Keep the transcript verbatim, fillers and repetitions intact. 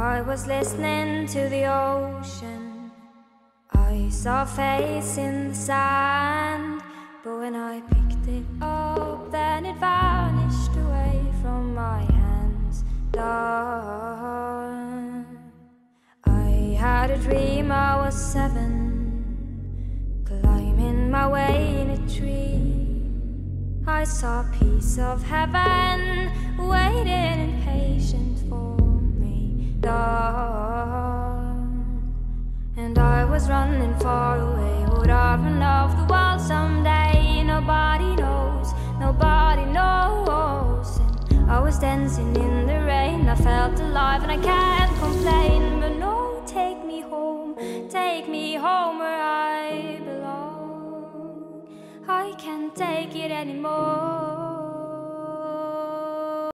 I was listening to the ocean. I saw a face in the sand, but when I picked it up, then it vanished away from my hands. Done. I had a dream I was seven, climbing my way in a tree. I saw a piece of heaven waiting impatient for me. Done. And I was running far away. Would I run off the wall someday? Nobody knows, nobody knows. And I was dancing in the rain. I felt alive and I can't complain. But no, take me home, take me home where I belong. I can't take it anymore.